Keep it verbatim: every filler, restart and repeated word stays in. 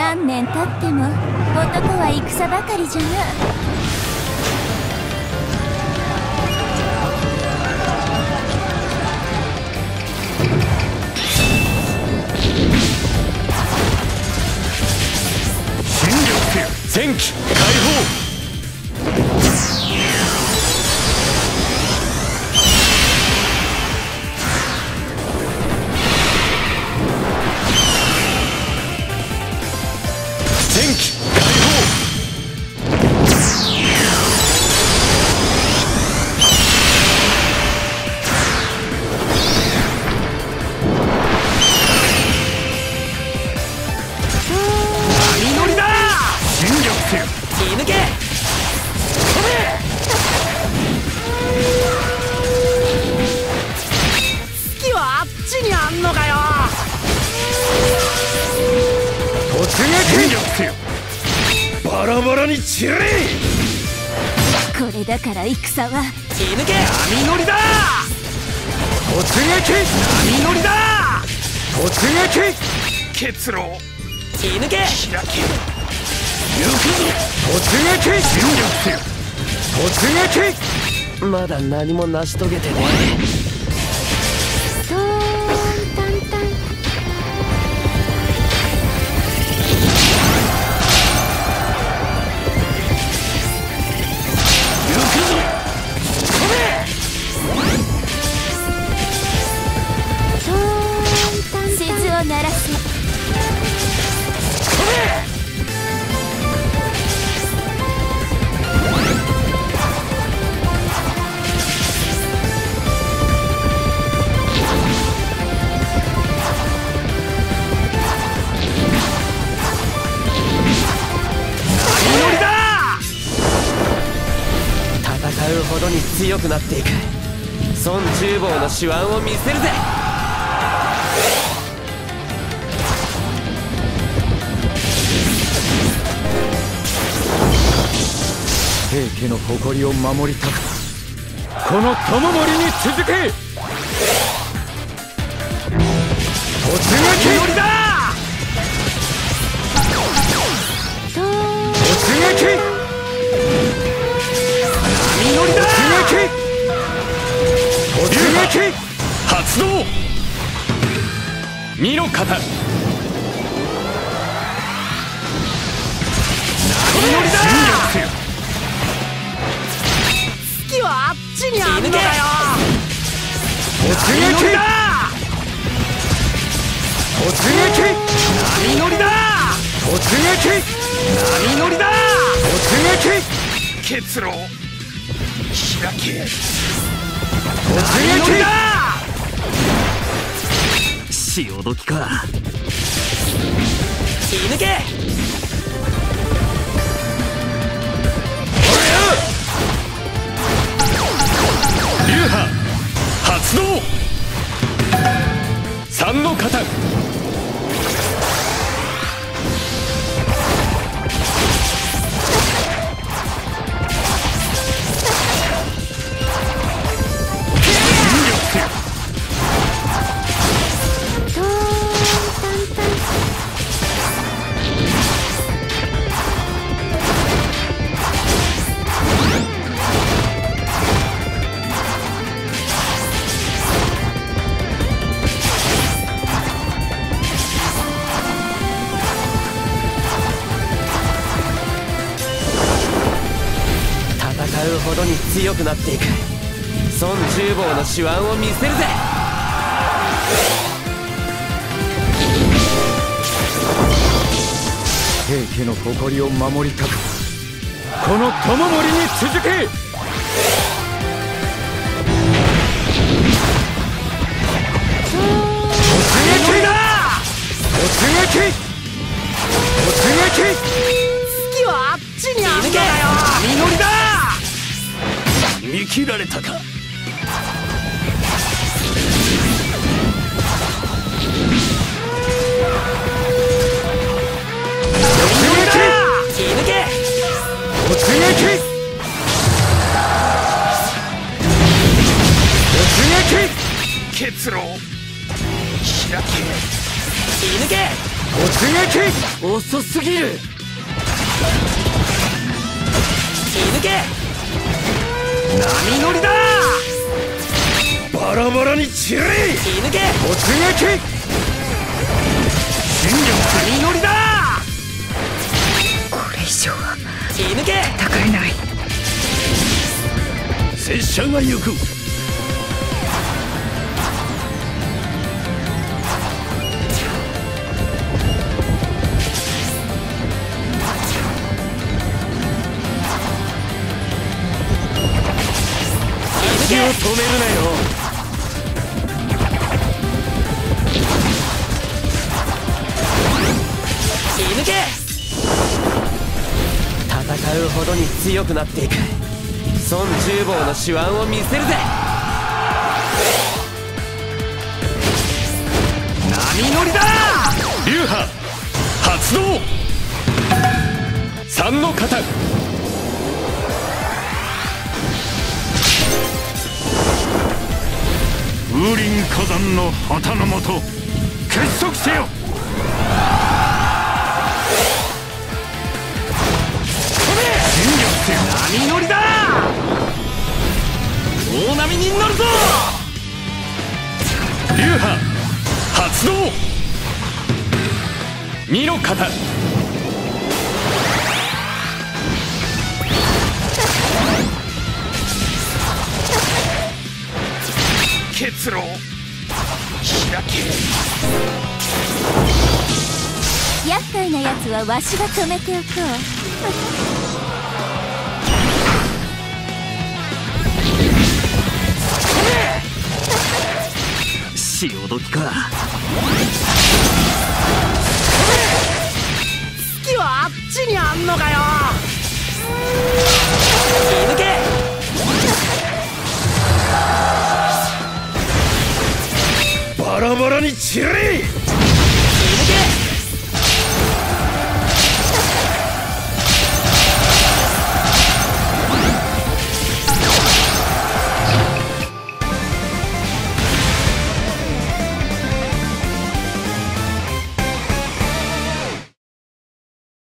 何年経っても男は戦ばかりじゃな。 戦機解放。戦機解放。波乗りだ。進撃せよ。切り抜け。飛べ。 月はあっちにあんのかよ。 突撃。進撃せよ。バラバラに散れ。 これだから戦は切り抜け。 波乗りだ。突撃。波乗りだ。突撃。結露。 切り抜け。 開け。行くぞ。突撃。進撃せよ。突撃。 まだ何も成し遂げてねトーンタンタン。 行くぞ。飛べ。 トーンタンタン。鈴を鳴らせ。 飛べ。 戦うほどに強くなっていく。孫厨房の手腕を見せるぜ。 平家の誇りを守りたくこの友森に続け。突撃だ。 トーン。 突撃。波乗りだ。突撃。突撃。発動。見ろ型。波乗りだ。 月はあっちにあんのかよ。 突撃だ。突撃。波乗りだ。突撃。波乗りだ。突撃。結露。開け。突撃だ。潮時か。 切り抜け。 流派発動。三の型。 トーンタンタン。 戦うほどに強くなっていく。孫厨房の手腕を見せるぜ。 平家の誇りを守りたくこの友森に続け。突撃だ。突撃。突撃。 月はあっちにあんのかよ。 波乗りだ。見切られたか。 切り抜け。 突撃。突撃。結露。開け。 切り抜け。 突撃遅すぎる。射抜け。 波乗りだ。バラバラに散れ。 射抜け。 突撃戦力波乗りだ。 これ以上は射抜け。 戦えない。 拙者が行く。 気を止めるなよ。射抜け。戦うほどに強くなっていく。孫十坊の手腕を見せるぜ。 波乗りだ。流派発動。三の型。風林火山の旗のもと結束せよ。波乗りだ。大波に乗るぞ。流派発動。二の型。結露開け。 厄介なやつはわしが止めておこう。 潮時か。 月はあっちにあんのかよ。射抜け。 バラバラに散れ。 射抜け。